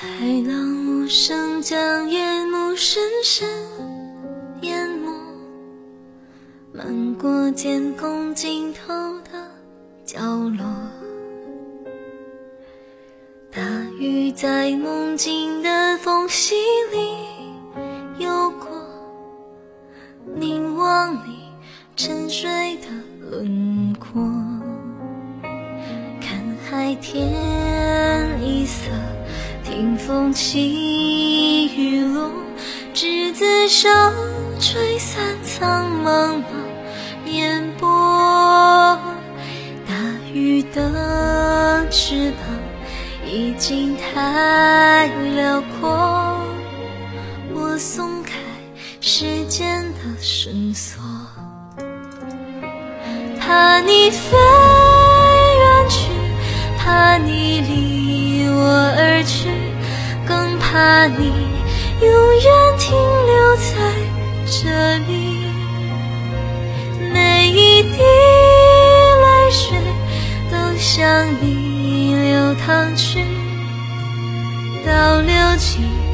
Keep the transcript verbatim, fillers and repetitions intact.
海浪无声将夜幕深深淹没，漫过监控尽头的角落。大雨在梦境的缝隙里游过，凝望你沉睡的轮廓，看海天一色，听风起雨落，栀子手吹散苍茫茫烟波。大雨的翅膀已经太辽阔，我松开时间的绳索，怕你飞远去，怕你离我而去，更怕你永远停留在这里。每一滴泪水都向你流淌去，倒流进